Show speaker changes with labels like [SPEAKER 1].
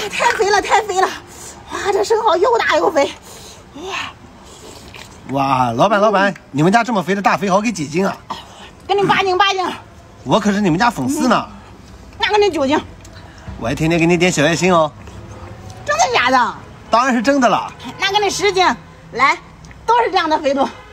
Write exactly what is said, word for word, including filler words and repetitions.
[SPEAKER 1] 太肥了，太肥了！哇，这生蚝又大又肥。哇
[SPEAKER 2] 哇，老板老板，你们家这么肥的大肥蚝给几斤啊？
[SPEAKER 1] 给你八斤八斤。
[SPEAKER 2] 我可是你们家粉丝呢。
[SPEAKER 1] 那给你九斤。
[SPEAKER 2] 我还天天给你点小爱心哦。
[SPEAKER 1] 真的假的？
[SPEAKER 2] 当然是真的了。
[SPEAKER 1] 那给你十斤，来，都是这样的肥度。